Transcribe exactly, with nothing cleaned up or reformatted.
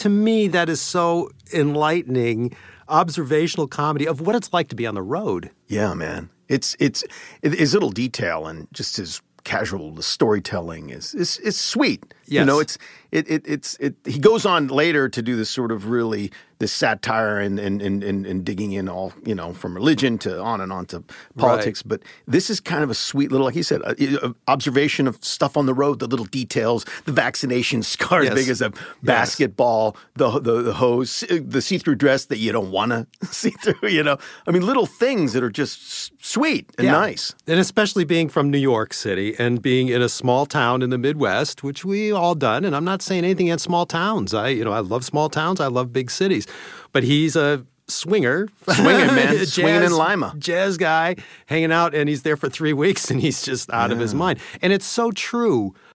to me, that is so enlightening, observational comedy of what it's like to be on the road. Yeah, man. It's it's it, his little detail and just his casual storytelling is is is sweet. Yes. You know, it's it it it's it. He goes on later to do this sort of really this satire and and and and, and digging in all, you know, from religion to on and on to politics. Right. But this is kind of a sweet little, like you said, a, a observation of stuff on the road, the little details, the vaccination scar Yes. as big as a basketball, the, the the hose, the see through dress that you don't want to see through. You know, I mean, little things that are just sweet and Yeah. nice. And especially being from New York City and being in a small town in the Midwest, which we all done. And I'm not saying anything against small towns. I, you know, I love small towns. I love big cities. But he's a swinger. Swinging, man. Jazz- Swinging in Lima. Jazz guy hanging out, and he's there for three weeks, and he's just out of his mind. And it's so true